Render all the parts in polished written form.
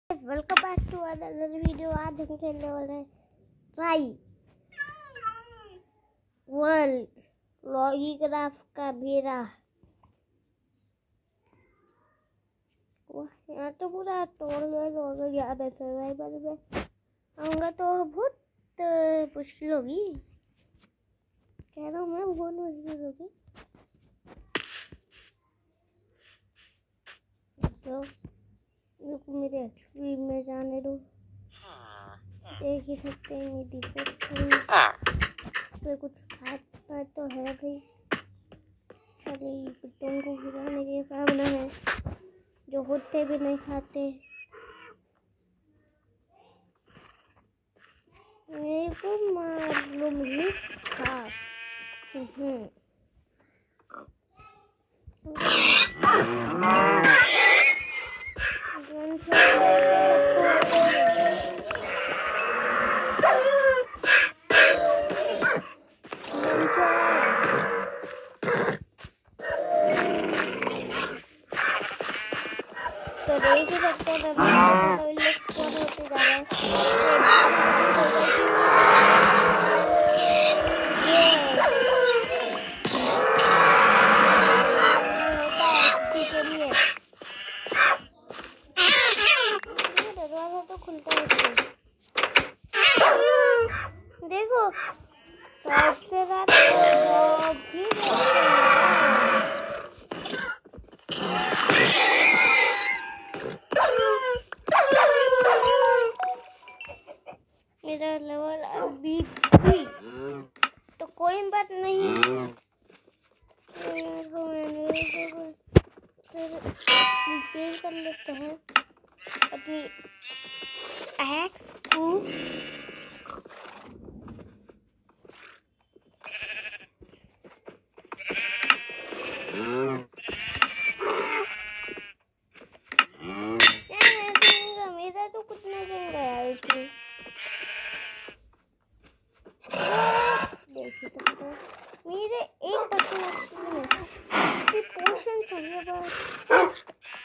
Welcome back to another video. आज हम खेलने वाले हैं ट्राई वर्ल्ड लॉलीग्राफ का मेरा। यहाँ तो पूरा टोर्नामेंट होगा। यहाँ पे सर्वाइवल में आऊँगा तो बहुत मुश्किल होगी, कह रहा हूँ मैं, बहुत मुश्किल होगी। तो मेरे एक्चुअली में जाने दो। देख ही सकते हैं मेरी तो कुछ खाता तो है भाई। चलिए कुत्तों को खिलाने के सामने है जो कुत्ते भी नहीं खाते। मेरे को मालूम ही था। तो देख ही सकते हैं होते जा रहा है। दरवाजा तो खुलता है। देखो सबसे ज्यादा मेरा लेवल अभी भी तो कोई बात नहीं। रिपेयर कर लेते हैं अपनी एक्स को। मेरा तो कुछ नहीं जम गया इसमें। देख सकते हो मेरे 1% पोर्शन चाहिए बस।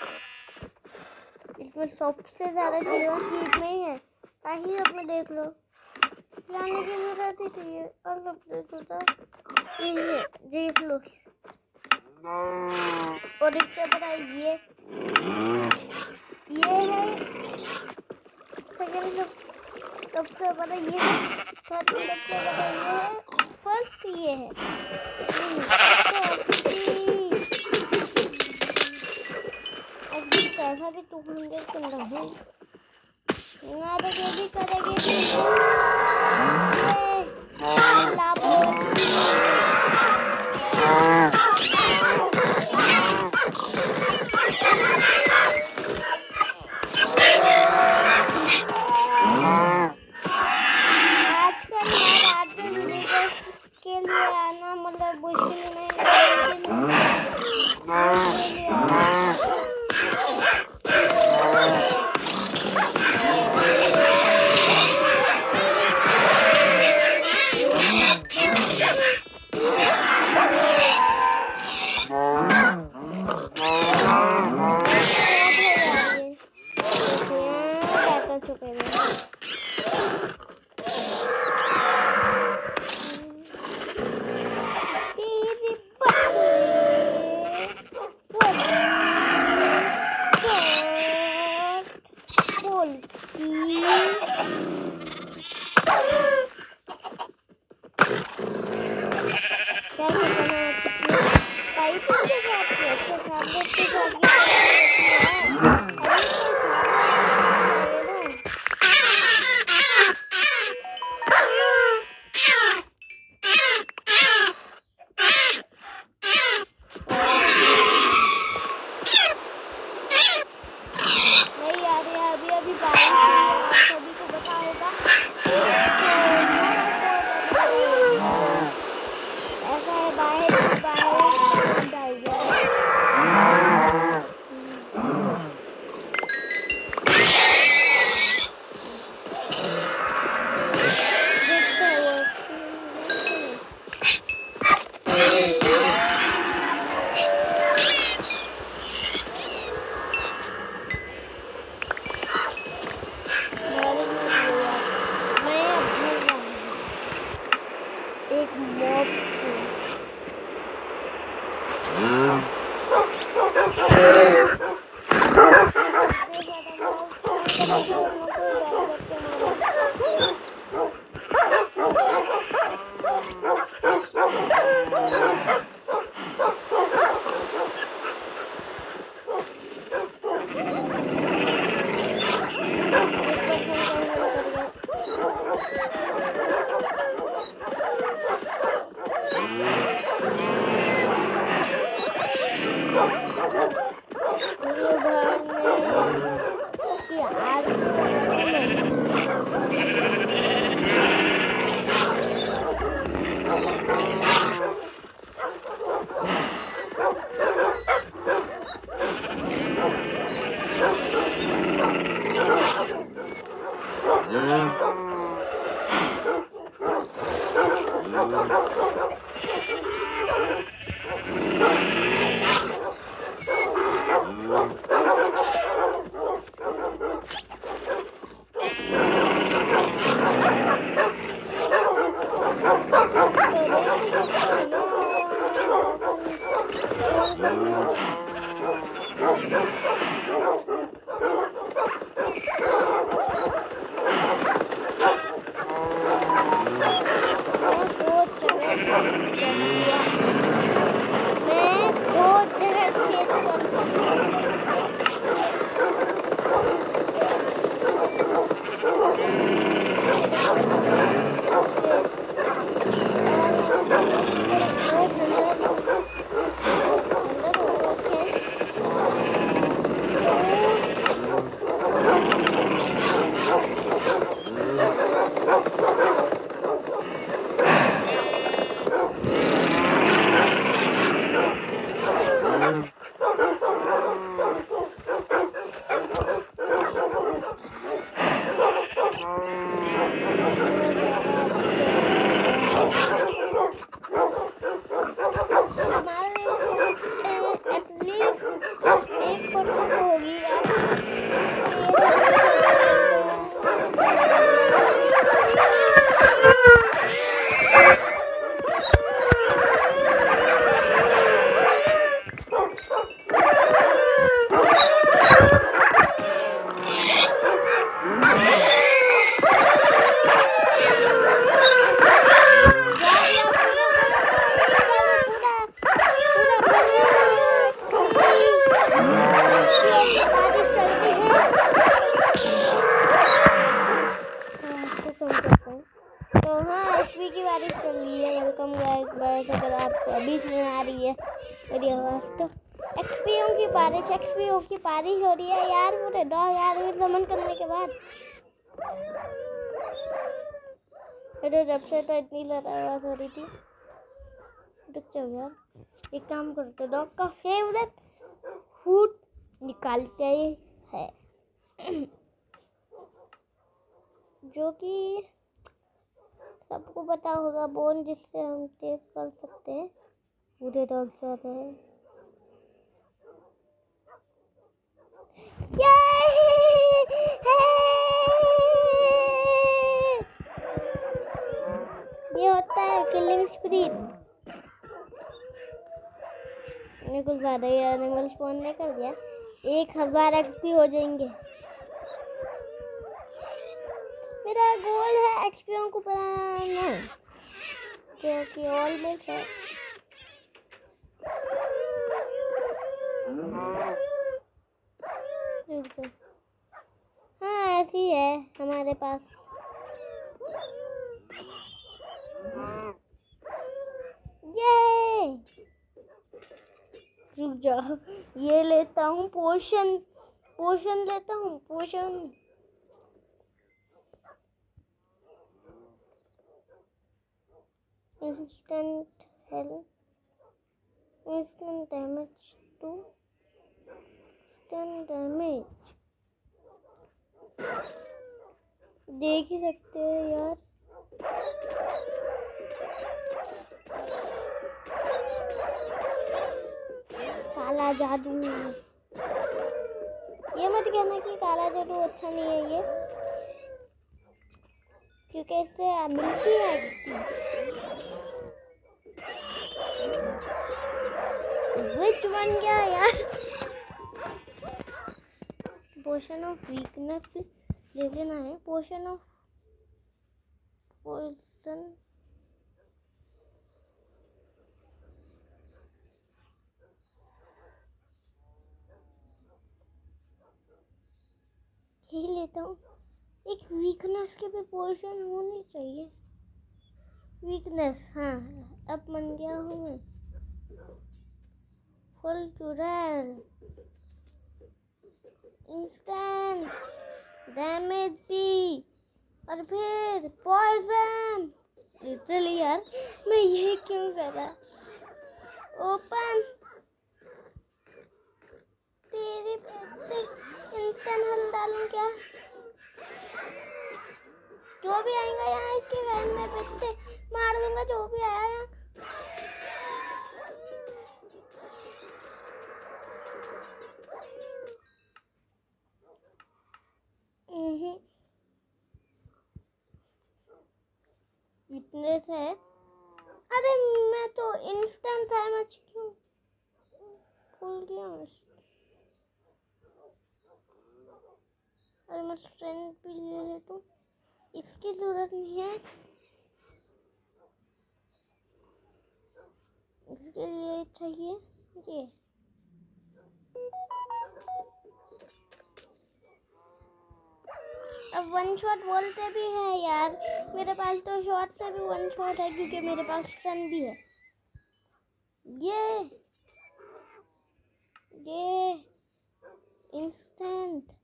इसमें सबसे ज्यादा चीज नहीं है। ताकि अपने देख लो जाने की जरूरत ही चाहिए। और सबसे छोटा ये देख लो। और इससे बड़ा ये है। सेकंड सबसे बड़ा ये है। थर्ड सबसे बड़ा ये है। फर्स्ट ये है। अभी पैसा भी टूटेंगे तो नहीं ना तो जो भी करेंगे के लिए आना मतलब मुश्किल नहीं अभी सभी को पता होगा। अगर आप बीच में आ रही है मेरी आवाज़ तो एक्सपीओ की बारिश हो रही है यार। मुझे 2000 समन करने के बाद मेरे जब से तो इतनी ज़्यादा आवाज़ हो रही थी। रुक जाओ यार, एक काम करते, डॉग का फेवरेट फूड निकालते हैं जो कि सबको पता होगा, बोन जिससे हम टेप कर सकते हैं। पूरे डॉग साथ है। ये होता है किलिंग स्प्रीड। मैंने कुछ ज़्यादा ही एनिमल स्पॉन नहीं कर दिया। 1000 एक्सपी हो जाएंगे। मेरा गोल है एक्सपीओ को बनाना, क्योंकि ऑलमोस्ट है। हाँ ऐसी है हमारे पास। ये रुक जाओ, ये लेता हूँ पोशन लेता हूँ potion. Instant health, instant damage two, instant damage देख ही सकते हो यार। काला जादू, ये मत कहना कि काला जादू अच्छा नहीं है ये, क्योंकि इससे मिलती है विच बन गया यार। पोशन ऑफ वीकनेस भी ले लेना है। पोशन ऑफ पॉइजन, ये लेता हूँ। एक वीकनेस के भी पोशन होनी चाहिए। वीकनेस, हाँ अब बन गया हूँ मैं फुल चुड़ैल। इंस्टेंट एचपी और फिर पॉइजन। लिटरली यार मैं ये क्यों कर रहा। ओपन तेरे पैसे इंस्टेंट हल डालूं क्या? जो भी आएगा यहाँ इसके वैन में पैसे मार दूंगा जो भी आया यहाँ। इतने से अरे मैं तो इंस्टेंट डैमेज क्यों भूल गया। अरे मैं स्ट्रेंथ भी ले लेता हूँ, इसकी जरूरत नहीं है, इसके लिए चाहिए ये। अब वन शॉट बोलते भी है यार, मेरे पास तो शॉट से भी वन शॉट है क्योंकि मेरे पास स्टन भी है। ये इंस्टेंट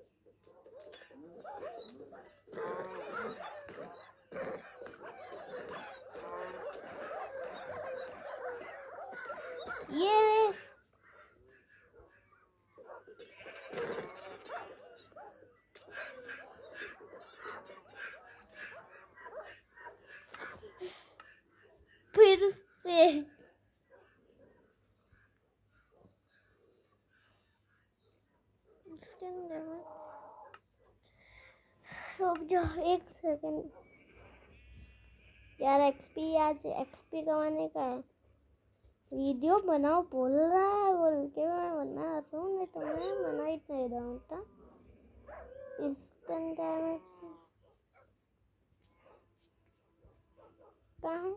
ये फिर से रुक जाओ एक सेकंड यार। एक्सपी आज एक्सपी कमाने का है। वीडियो बनाओ बोल रहा है, बोल के मैं बना रहा हूँ, नहीं तो मैं मना ही नहीं रहा हूँ। इंस्टेंट डैमेज कहाँ है?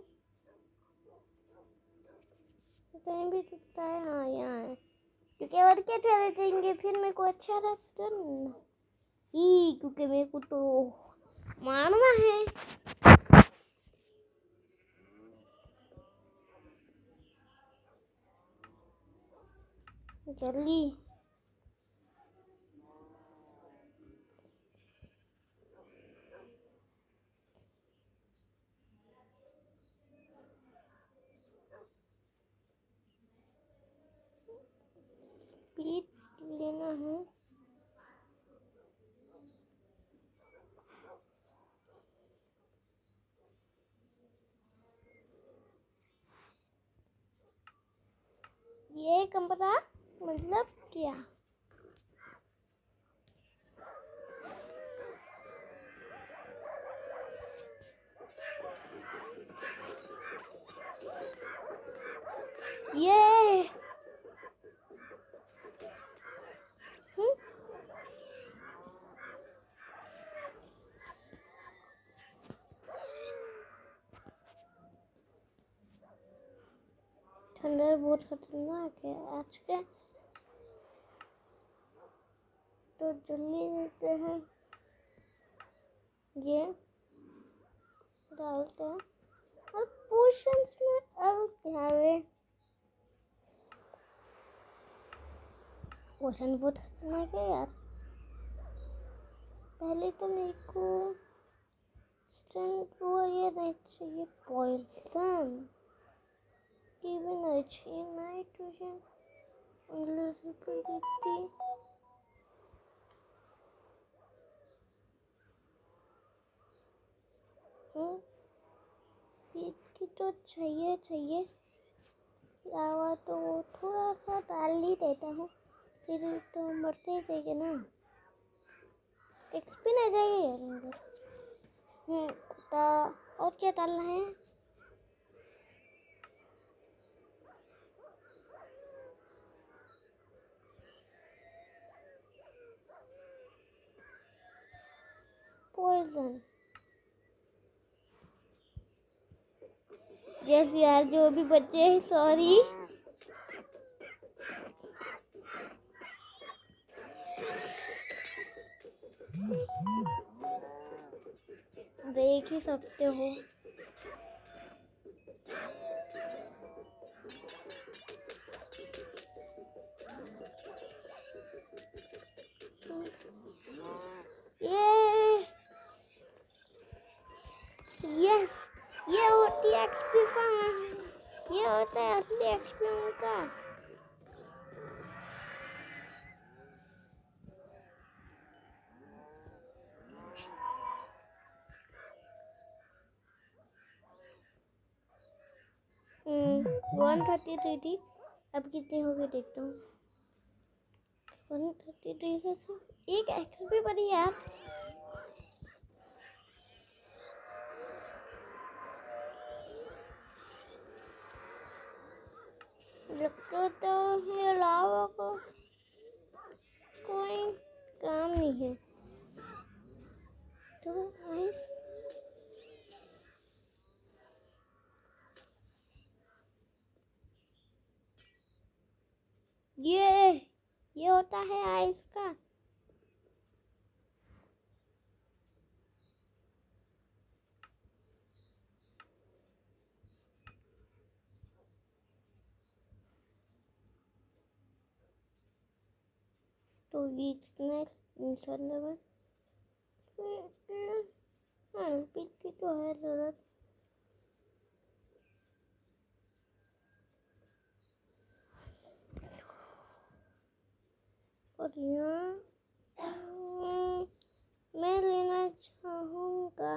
कहीं भी दिखता है? हाँ यहाँ है, क्योंकि और क्या चले जाएंगे फिर मेरे को अच्छा लगता नहीं ही, क्योंकि मेरे को तो मारना है। जल्दी स्पीड लेना है। ये कमरा मतलब क्या? ये ठंडर बहुत खतरनाक है आज के, तो जल्दी लेते हैं, ये डालते हैं और पोशंस में अब क्या है। पोशन बहुत खतरनाक है यार। पहले तो मेरे को स्ट्रेंथ वो ये नहीं चाहिए, पॉइजन की भी नहीं चाहिए, नाइट्रोजन इसकी तो चाहिए लावा तो थोड़ा सा डाल ही देता हूँ, फिर तो मरते ही जाएंगे ना, एक्सपी नहीं जाएगी यार अंदर। तो और क्या डालना है? पॉइजन। यस यार जो भी बच्चे हैं सॉरी। देख ही सकते हो ये 133 थी, अब कितनी हो गई देखता हूँ। 133 से सिर्फ एक एक्सपी बनी यार। लगता तो है लावा को कोई काम नहीं है तो ये होता है आइस का। तो वीकनेस इंटरनल पिक की तो है जरूरत। और यहाँ मैं लेना चाहूँगा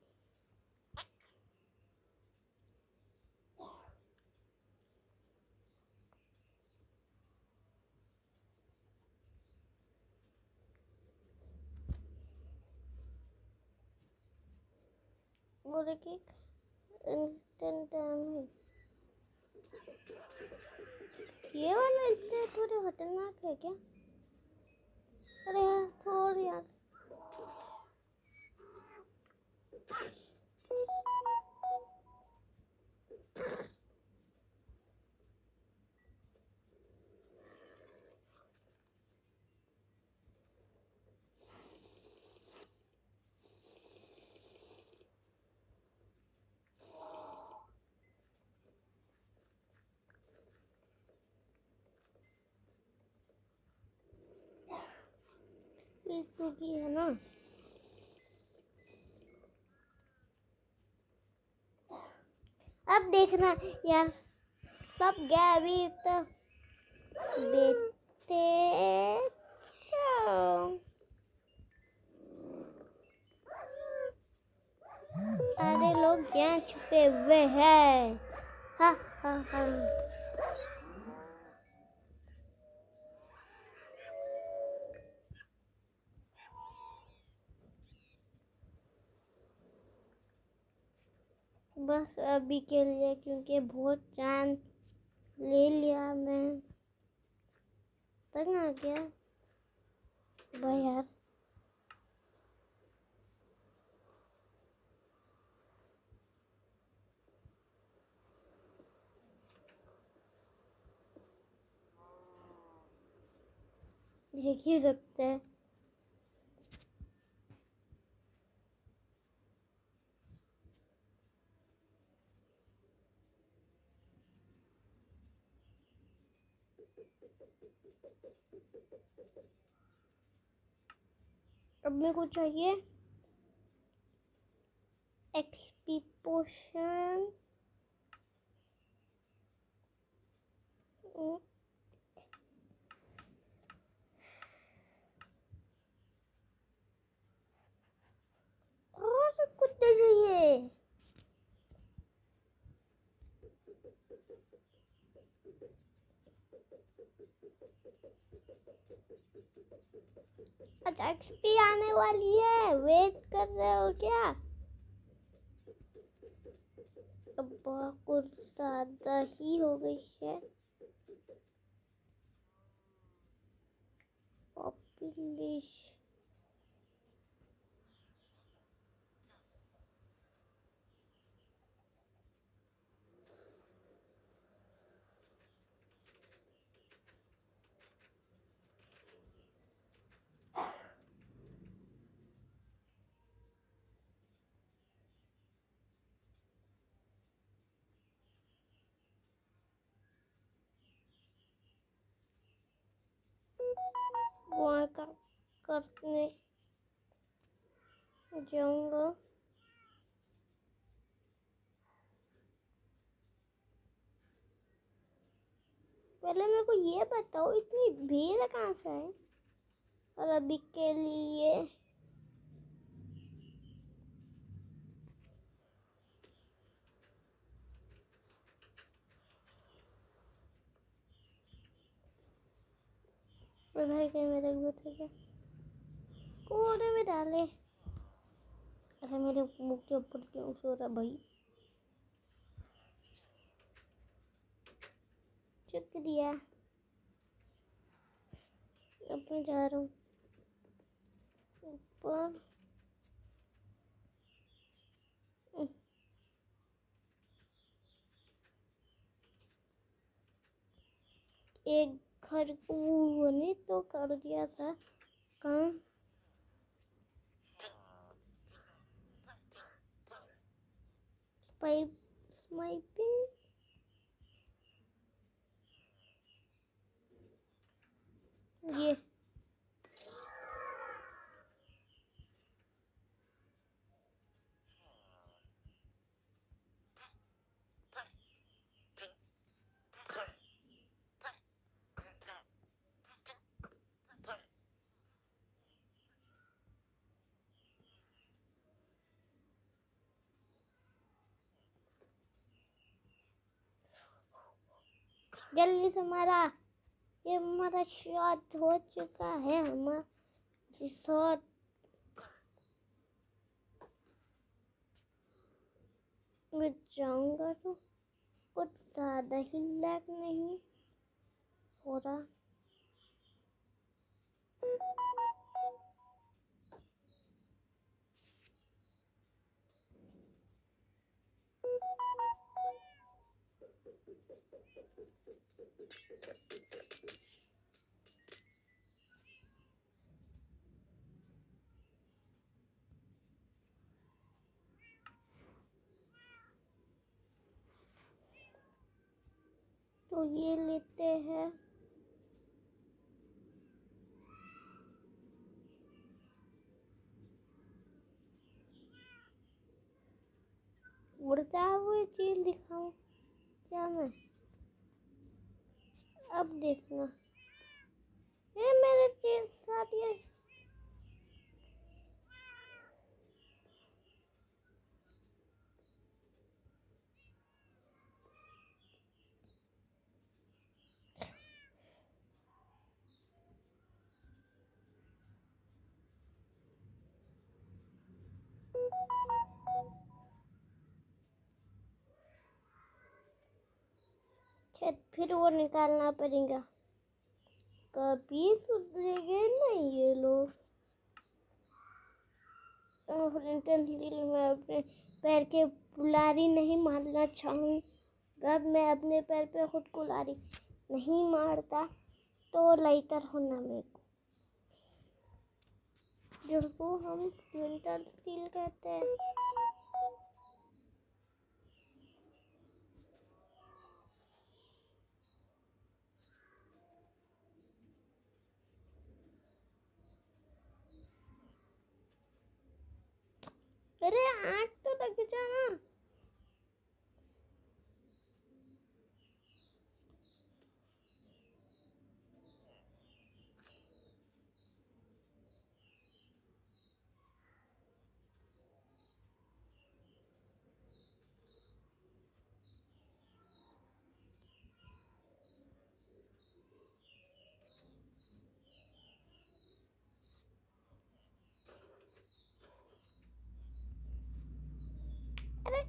वो देखिए इंस्टेंट डैमेज। ये वाला इससे थोड़े खतरनाक है क्या? अरे यार थोड़ी यार है ना। अब देखना यार सब गया अभी तो बेटे अरे लोग यहाँ छुपे हुए हैं। हा हा हा बस अभी के लिए क्योंकि बहुत जान ले लिया मैं तंग आ गया भाई यार। देख ही सकते हैं अब मेरे को चाहिए एक्सपी पोशन। और कुछ चाहिए। अच्छा एक्सपी आने वाली है, वेट कर रहे हो क्या? अब कुछ ज्यादा ही हो गई है पॉपुलेशन। वहाँ का करने जाऊंगा। पहले मेरे को ये बताओ इतनी भीड़ कहाँ से है? और अभी के लिए और भाई कहीं मेरे भूत है क्या? कोने में डाले। अरे मेरे मुंह के ऊपर क्यों सो रहा भाई? शुक्रिया। अब मैं जा रहा हूँ ऊपर। एक घर को ने तो कर दिया था काम। Pipe sniping. ये जल्दी से मारा। ये हमारा शॉट हो चुका है। हमारा शॉट मैं जाऊंगा तो कुछ ज़्यादा ही लैग नहीं हो रहा। तो ये लेते हैं। उड़ता हुआ चीज दिखाऊं क्या मैं? अब देखना। ये मेरे चीज साथ ये। शायद फिर वो निकालना पड़ेगा। कभी सुधरेंगे नहीं ये लोग। मैं अपने पैर के कुल्हाड़ी नहीं मारना चाहूँगा। मैं अपने पैर पे खुद कुल्हाड़ी नहीं मारता तो लाइटर होना मेरे को, जिसको हम विंटर स्टील कहते हैं। अरे आग तो लग जाना। अरे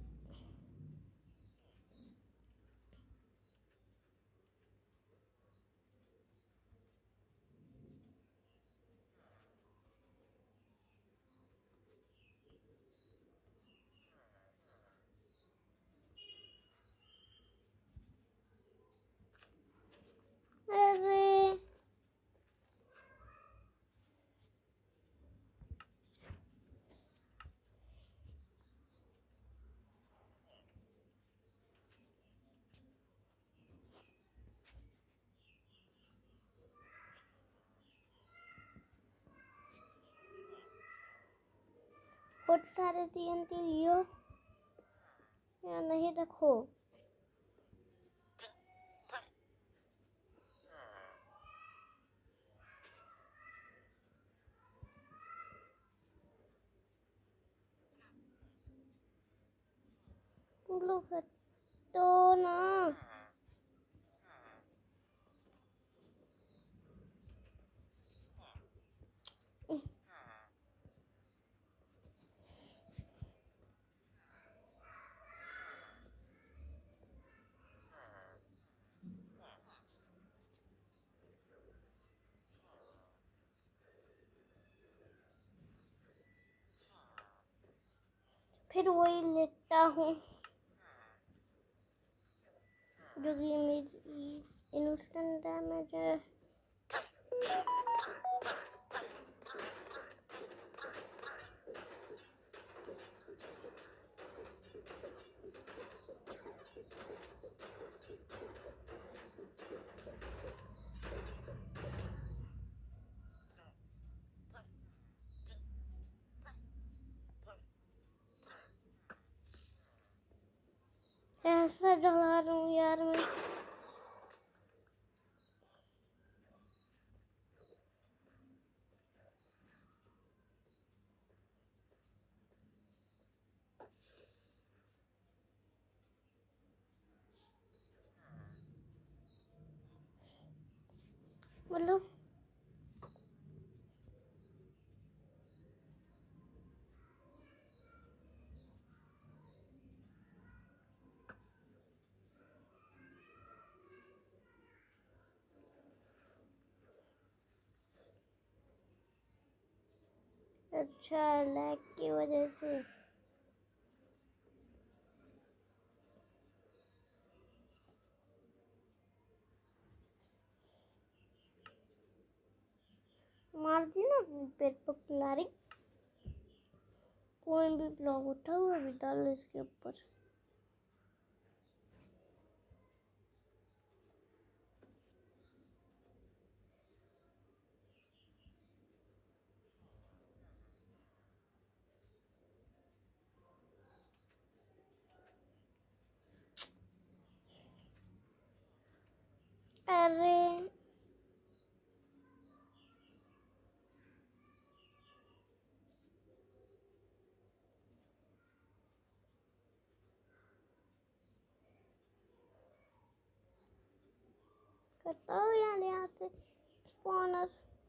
अरे बहुत सारे TNT लियो या नहीं रखो। ब्लू तो ना फिर वही लेता हूँ जो कि मेरी इंस्टेंट डैमेज है। ऐसा जला रहा हूँ यार मैं। मतलब अच्छा लैग की वजह से। मार दी ना अपनी पेट पर कुल्हाड़ी। कोई भी ब्लॉक उठा हुआ भी डाल इसके ऊपर। अरे करता हूँ यार यहाँ से स्पॉनर।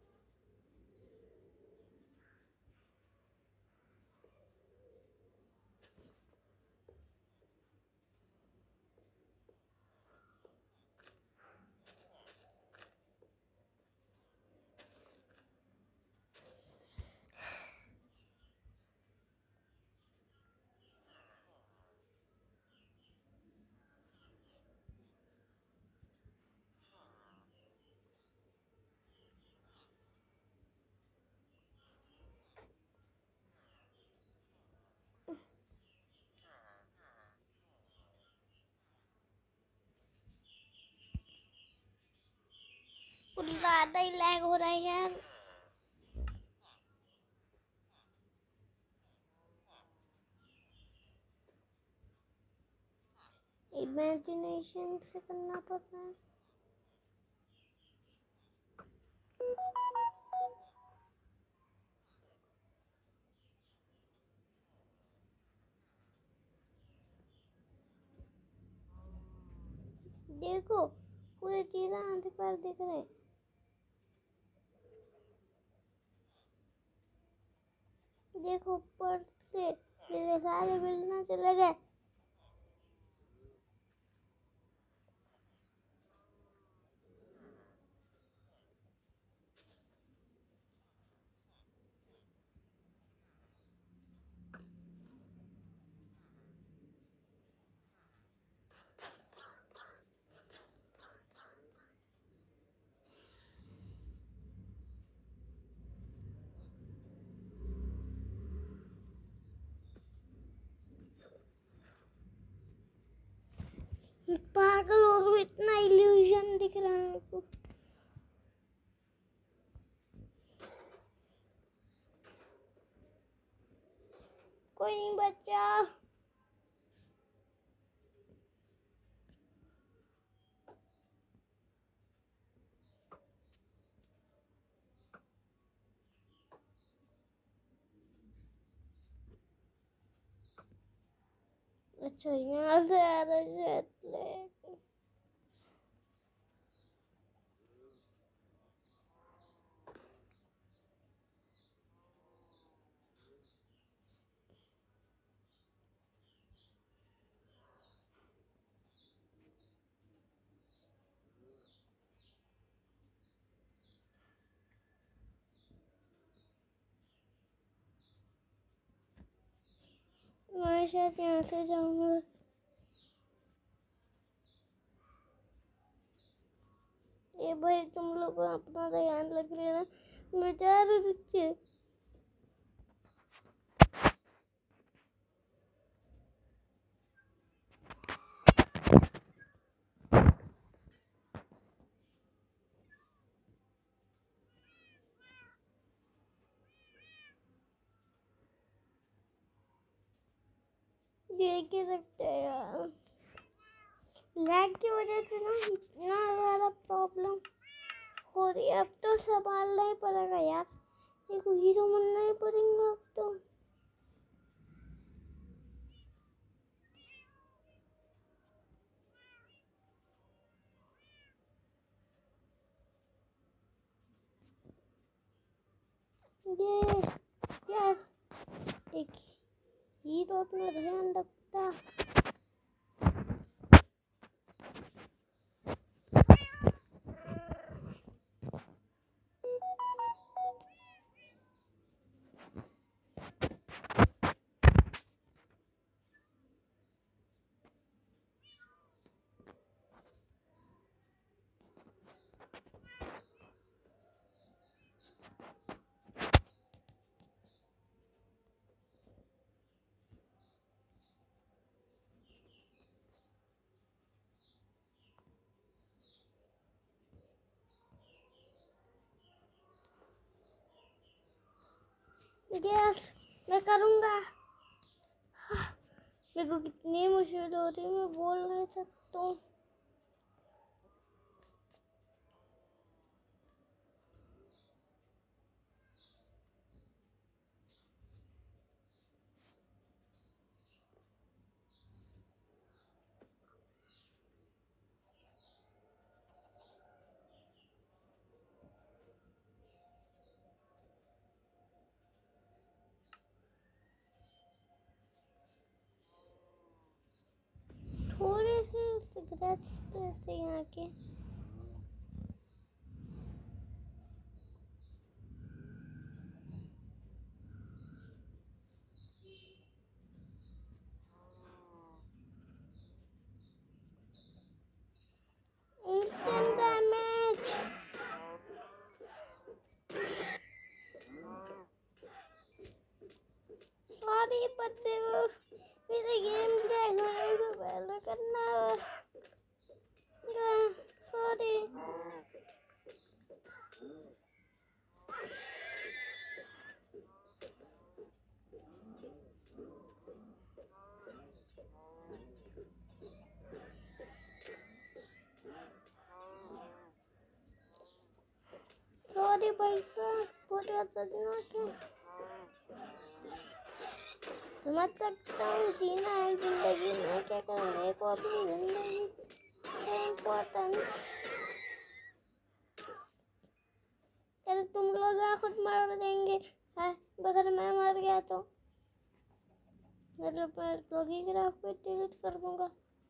कुछ ज़्यादा ही लैग हो रहा है यार। इमेजिनेशन से करना पड़ता है। देखो पूरी चीज़ें आधे पर दिख रहे हैं। देखो ऊपर से मेरे सारे बिल्डिंग चले गए। पागल हो रहा, इतना इल्यूजन दिख रहा है आपको। कोई नहीं बचा। अच्छा यहाँ से आ रहा है। मैं शायद यहाँ से जाऊंगा। ये भाई तुम लोग अपना ध्यान रख लेना, मैं जा रही हूँ। देख ही सकते हैं यार, लैग की वजह से ना इतना ज़्यादा प्रॉब्लम हो रही है। अब तो संभालना ही पड़ेगा यार, मेरे को हीरो बनना ही पड़ेगा अब तो। ये यस, एक हीरो अपना ध्यान रखता। यस, मैं करूँगा। मेरे को कितनी मुश्किल हो रही है, मैं बोल नहीं सकता हूँ। थोड़े से सिगरेट्स रहते यहाँ के। Instant damage. सॉरी बच्चे को, मेरा गेम लैग हो रहा है, पहले करना है। सॉरी। सॉरी भाई साहब, बहुत खतरनाक है। समझ सकता हूँ, जीना है जिंदगी में, क्या करेंगे को अपनी जिंदगी इम्पोर्टेंट। अरे तुम लोग खुद मार देंगे है, अगर मैं मर गया तो मतलब मैं प्रोग्राफ को डिलीट कर दूंगा।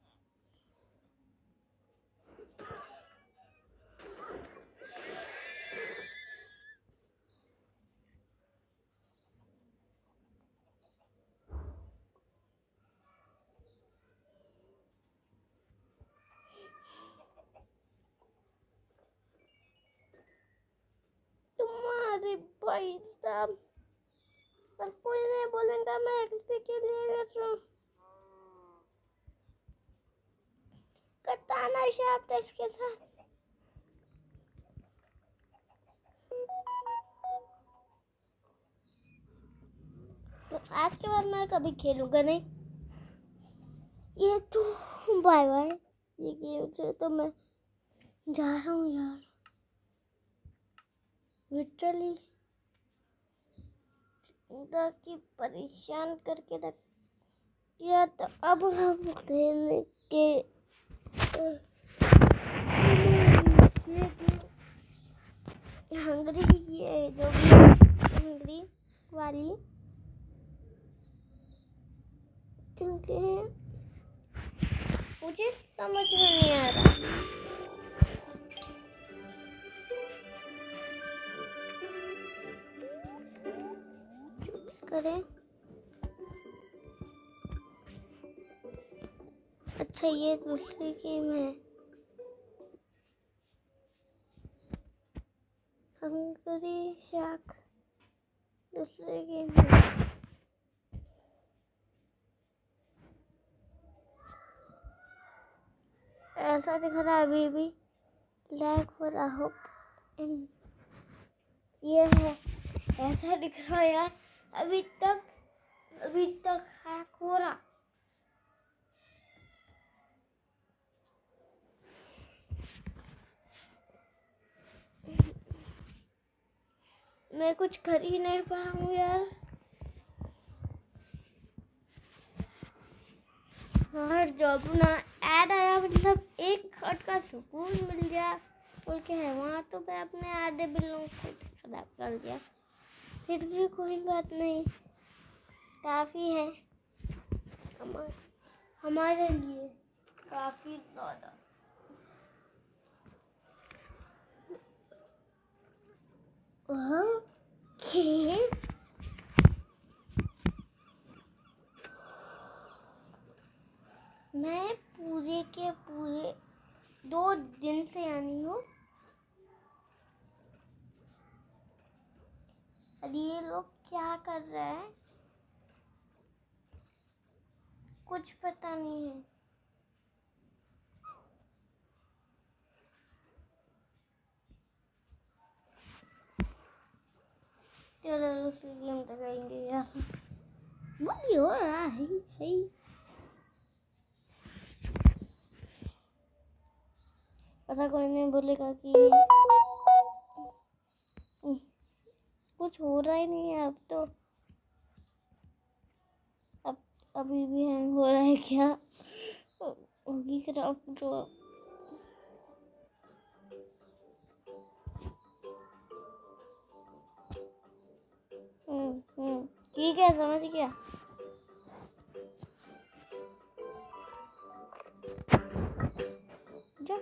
तुम्हारे भाई साहब, पर कोई नहीं बोलेगा मैं एक्सपी के लिए कर रहा हूँ। कताना शार्प के साथ। तो आज के बाद मैं कभी खेलूंगा नहीं ये तो। बाय बाय, ये गेम से तो मैं जा रहा हूँ यार, लिटरली कि परेशान करके रख दिया। तो अब हम खेलने के हंगरी, ये जो हंगरी वाली, क्योंकि मुझे समझ में नहीं आ रहा। चूज करें अच्छा ये दूसरी गेम है। हंगरी शैक्स दूसरी गेम है। ऐसा दिख रहा है अभी भी लैग हो रहा हो। ये है ऐसा दिख रहा है यार, अभी तक हैक हो रहा। मैं कुछ कर ही नहीं पाऊँ यार। हर जॉब ना ऐड आया, मतलब एक खट का सुकून मिल गया बोल के है वहाँ, तो मैं अपने आधे बिलों को खराब कर दिया। फिर भी कोई बात नहीं, काफ़ी है हमारे लिए, काफ़ी ज़्यादा। ओके मैं पूरे के पूरे 2 दिन से यानी हूँ, और ये लोग क्या कर रहे हैं कुछ पता नहीं है। चलो दूसरी गेम लगाएंगे यार, वही हो रहा है। पता कोई नहीं बोलेगा कि कुछ हो रहा ही नहीं है। अब तो अब अभी भी हैंग हो रहा है क्या? होगी क्राफ्ट जो ठीक है, समझ गया। जा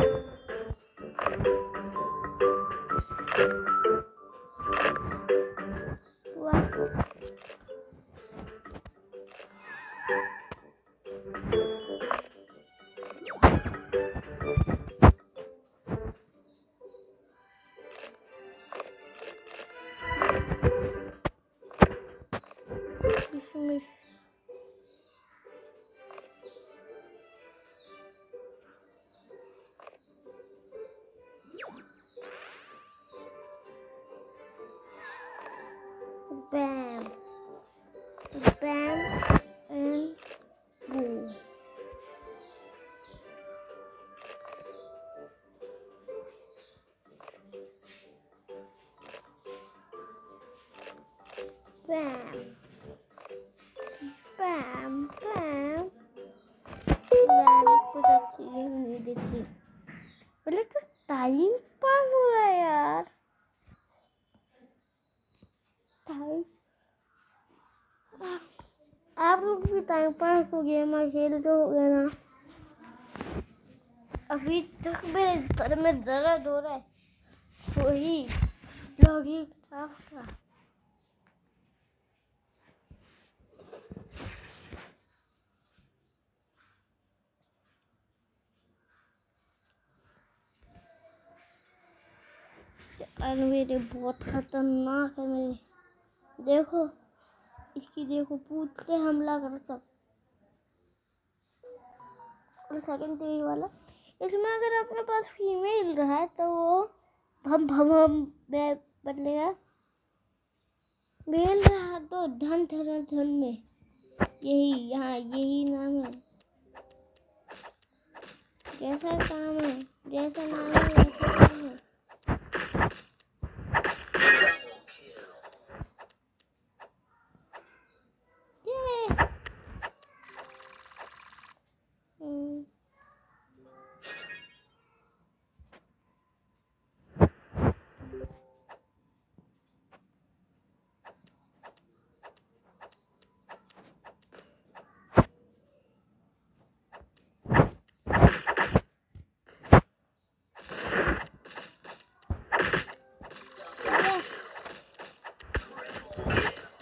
bam, bam and boom. Bam, bam, bam, bam. कुछ अच्छी नहीं दिखती, पहले तो टाइम पास हो रहा है यार। आप लोग भी टाइम पास हो गया, मैं खेल तो हो गया ना। अभी तक मेरे सर में दर्द हो रहा है, वही लॉगी क्राफ्ट का। और मेरे बहुत खतरनाक है मेरे, देखो इसकी, देखो पूछ से हमला करता। और सेकंड तीर वाला, इसमें अगर अपने पास फीमेल रहा है तो वो भम भम भम बदलेगा, मेल रहा तो धन धन धन में। यही यहाँ यही नाम है, जैसा काम है, जैसा नाम है वैसा काम है।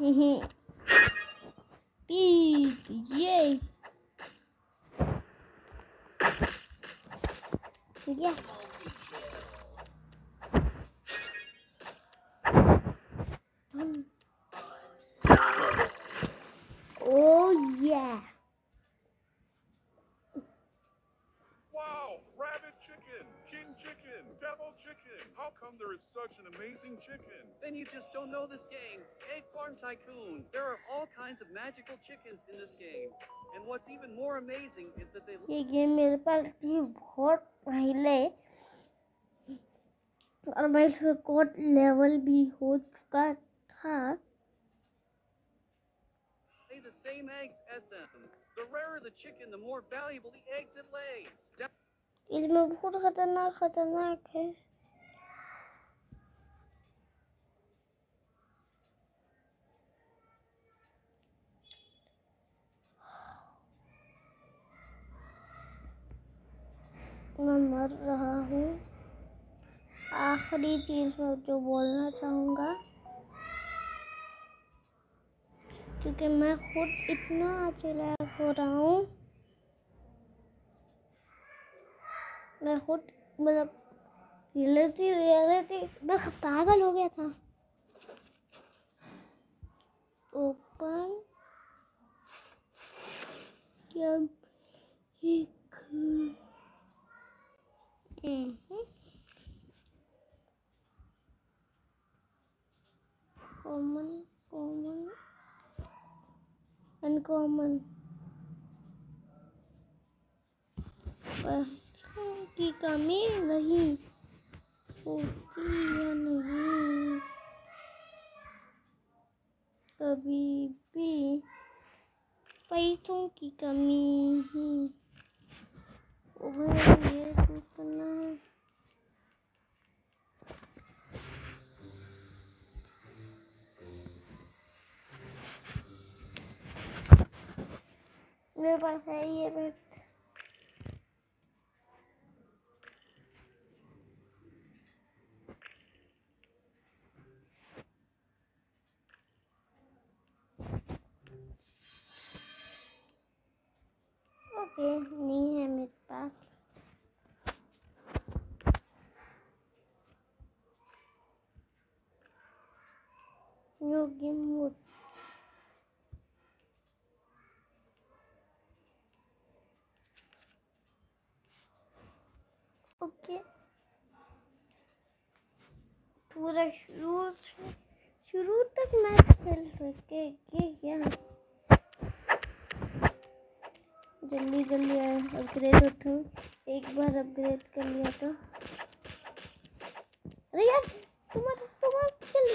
Beep, yay! या Oh yeah. Wow! Rabbit chicken, king chicken, devil chicken. How come there is such an amazing chicken? Then you just don't know this game. Egg Farm Tycoon. There are all kinds of magical chickens in this game. And what's even more amazing is that they... ये game मेरे पास भी बहुत पहले और मैं record level भी हो चुका था. lay the same eggs as them. The rarer the chicken, the more valuable the eggs it lays. इसमें बहुत खतरनाक है. मैं मर रहा हूँ. आखिरी चीज मैं जो बोलना चाहूँगा, क्योंकि मैं खुद इतना चिल्लाक हो रहा हूँ. मैं खुद मतलब रियलिटी मैं पागल हो गया था. ओपन कॉमन अनकॉमन की कमी नहीं होती या नहीं कभी भी. पैसों की कमी ही ये चूज करना है. मेरे पास है ये बेट. ओके नहीं है मेरे पास. No game mode. ओके पूरा शुरू तक मैच खेल सके क्या? जल्दी अपग्रेड होता हूँ. एक बार अपग्रेड कर लिया तो. अरे यार तुम्हारा जल्दी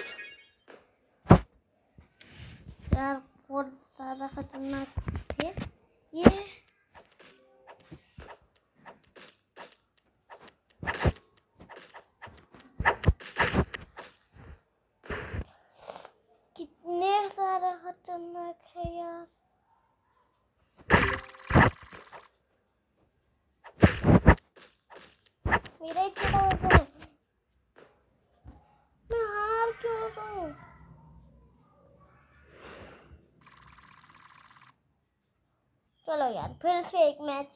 यार बहुत ज़्यादा खतरनाक है ये. कितने ज़्यादा खतरनाक है यार. मेरा ही छोटा होगा. मैं हार क्यों रहा हूँ? चलो यार फिर से एक मैच.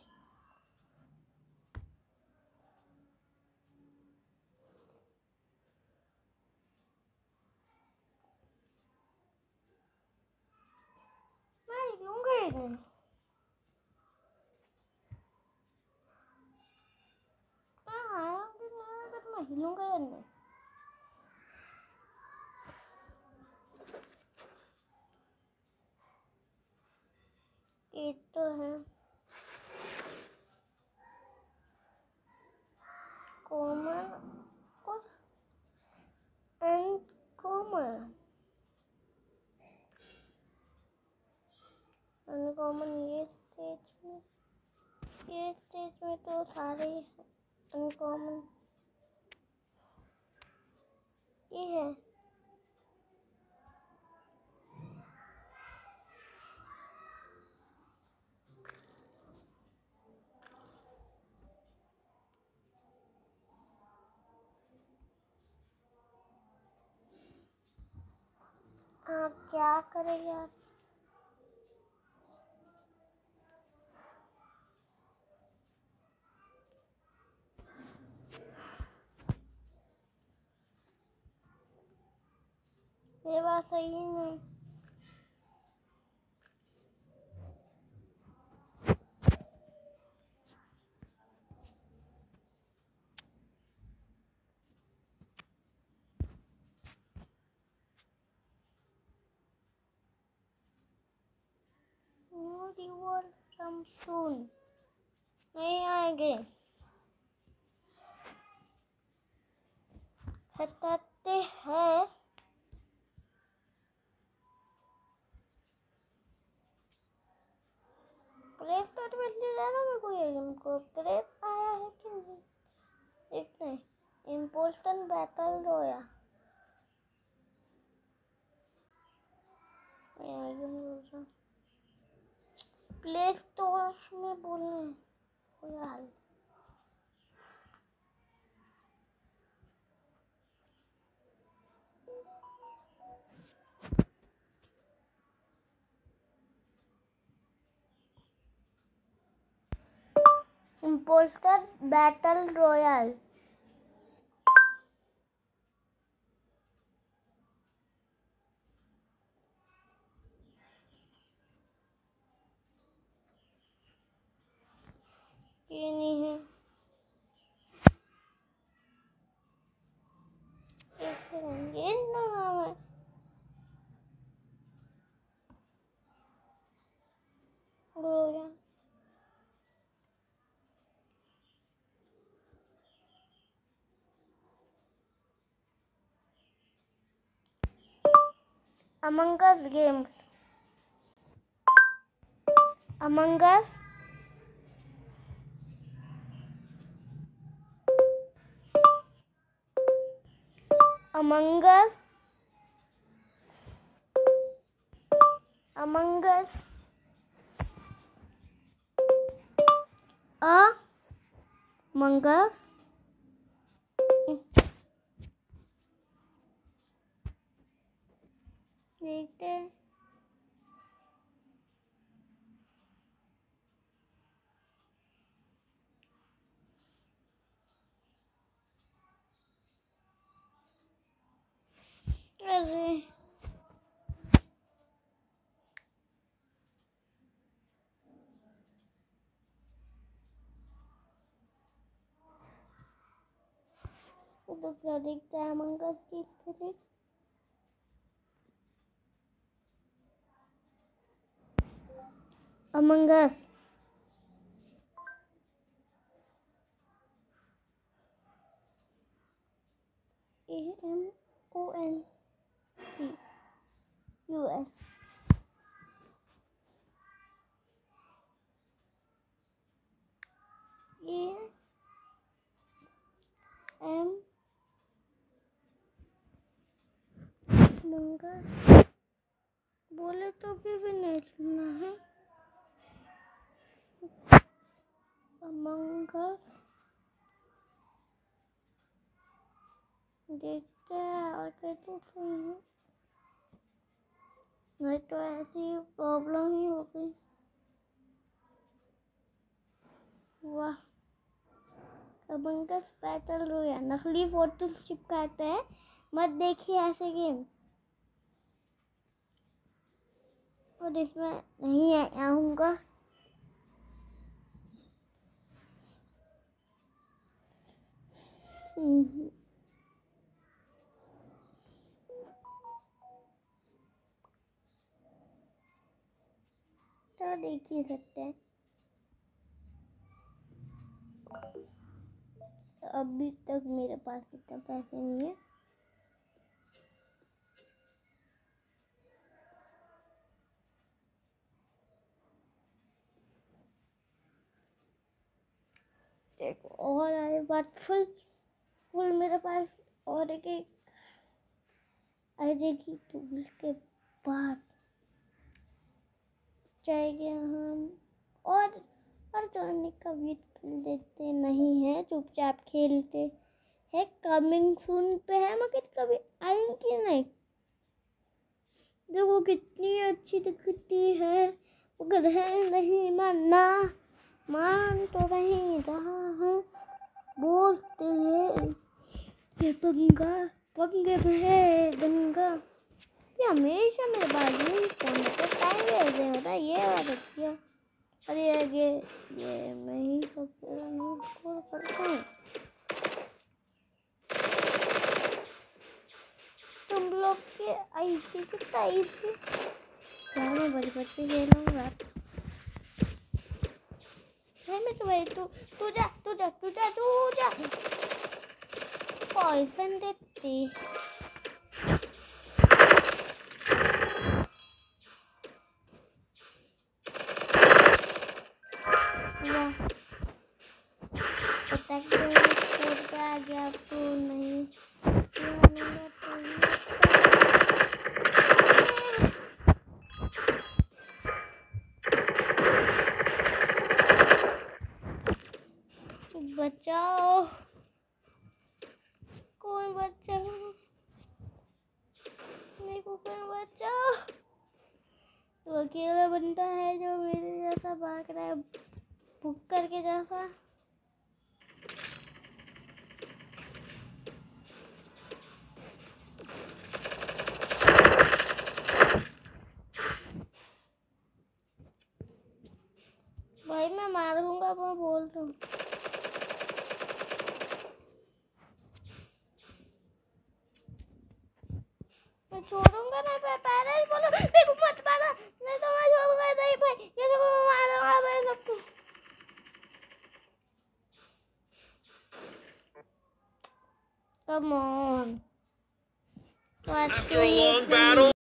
मैं हिलूंगा ही नहीं. मैं हिलूंगा ही नहीं. ये तो है कॉमन और अनकॉमन. अनकॉमन ये स्टेज में तो सारे अनकॉमन ये है. आप क्या करें यार. ये बात सही नहीं। रिवर फ्रॉम सून नहीं आएंगे। हटाते हैं। प्ले स्टोर में ले लेना मेरे को ये गेम को क्रेप आया है कि नहीं देखते हैं। Impostor battle royale Play Store में बोलने यार इम्पोस्टर बैटल रॉयल ये नहीं है। एक सेकंड ये नाम है royal. Among Us games. Among Us. Among Us. Among Us. Among Us. देखते हैं। अरे तो क्या दिखता है Among Us किसके लिए? Among Us. AMONC US. Among Us बोले तो भी नहीं सुनना है। Among Us देखते हैं और कहते हैं नहीं तो ऐसी प्रॉब्लम ही हो गई। वाह Among Us बैटल रोया नकली फोटो चिपकाते हैं। मत देखिए ऐसे गेम और इसमें नहीं आऊंगा। तो देख ही सकते हैं। अभी तक मेरे पास इतना पैसे नहीं है। एक और आए बात फुल मेरे पास और एक आ जाएगी तो उसके बाद जाएंगे हम और जाने का वेट कर देते नहीं है चुपचाप खेलते हैं। कमिंग सून पे है मगर कभी आएंगे नहीं। देखो कितनी अच्छी दिखती है मगर है नहीं मानना मान तो नहीं रहा है। बोलते हैं ये पंगे में है दंगा ये हमेशा मेरे बाजू में फोन होता है, टाइम भी ऐसे होता है। ये बात अच्छी है। अरे ये मैं ही सबसे न्यूज़ स्कोर करता हूँ। तुम लोग के ऐसी कितना ऐसी यार, मैं बच के खेलूंगा भाई। मैं तो भाई तू जा पॉइजन देती। आ गया तो नहीं बचाओ, कौन बचाओ मेरे को, कौन बचाओ। तो अकेला बंदा है जो मेरे जैसा भाग रहा है भूख करके जैसा। भाई मैं मार दूंगा, मैं बोल रहा हूँ। मैं छोड़ूंगा ना, मैं पहले ही बोलो मेरे को मत मारना, नहीं तो मैं छोड़ूंगा नहीं भाई। ये देखो मैं मारूंगा भाई सबको। Come on. After a long battle.